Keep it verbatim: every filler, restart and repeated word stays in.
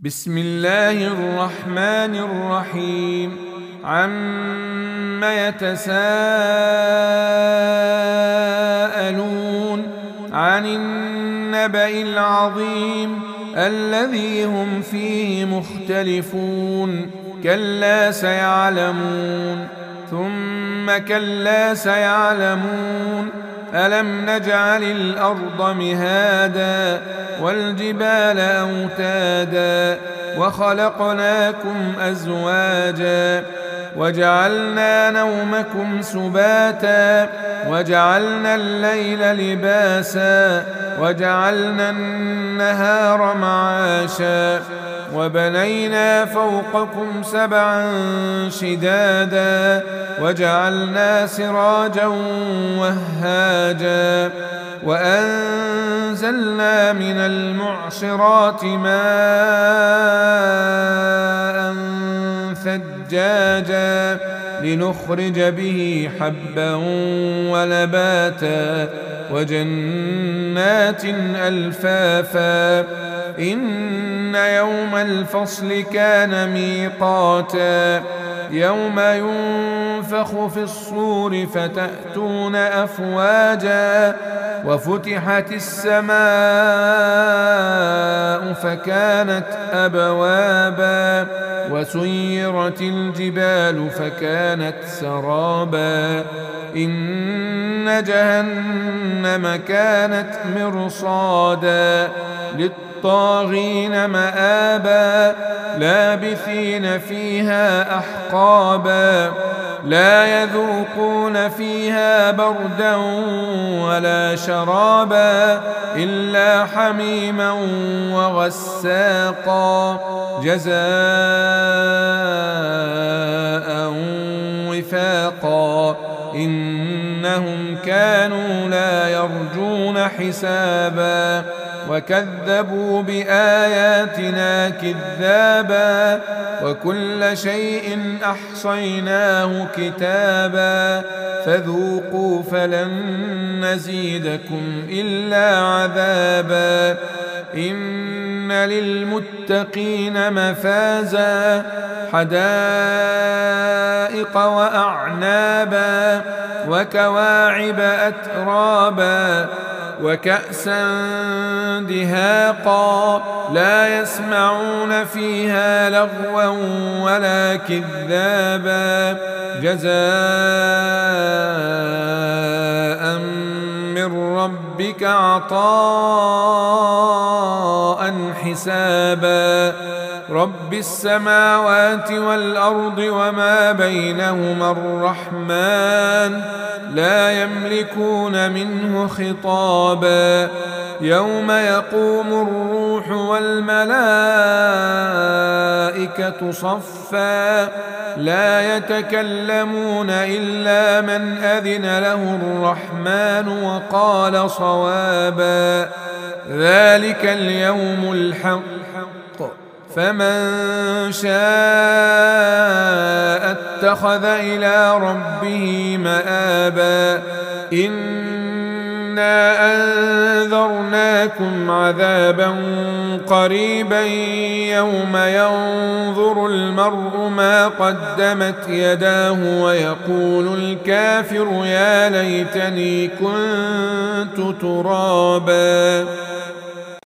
بسم الله الرحمن الرحيم. عم يتساءلون عن النبأ العظيم الذي هم فيه مختلفون. كلا سيعلمون ثم كلا سيعلمون. ألم نجعل الأرض مهادا والجبال أوتادا وخلقناكم أزواجا وجعلنا نومكم سباتا وجعلنا الليل لباسا وجعلنا النهار معاشا وبنينا فوقكم سبعا شدادا وجعلنا سراجا وهاجا وأنزلنا من المعصرات ماء ثجاجا لنخرج به حبا ونباتا وجنات ألفافا. إن يوم الفصل كان ميقاتا يوم ينفخ في الصور فتأتون أفواجا وفتحت السماء فكانت أبوابا وسيرت الجبال فكانت سرابا. إن جهنم كانت مرصادا للطاغين مآبا لابثين فيها أحقابا لا يذوقون فيها بردا ولا شرابا إلا حميما وغساقا جزاء وفاقا. إنهم كانوا لا يرجون حسابا وكذبوا بآياتنا كذابا وكل شيء أحصيناه كتابا فذوقوا فلن نزيدكم إلا عذابا. إن للمتقين مفازا حدائق وأعنابا وكواعب أترابا وكأسا دهاقا لا يسمعون فيها لغوا ولا كذابا جزاء من ربك عطاء حسابا. رب السماوات والأرض وما بينهما الرحمن لا يملكون منه خطابا. يوم يقوم الروح والملائكة صفا لا يتكلمون إلا من أذن له الرحمن وقال صوابا. ذلك اليوم الحق فمن شاء اتخذ إلى ربه مآبا. إنا أنذرناكم عذابا قريبا يوم ينظر المرء ما قدمت يداه ويقول الكافر يا ليتني كنت ترابا.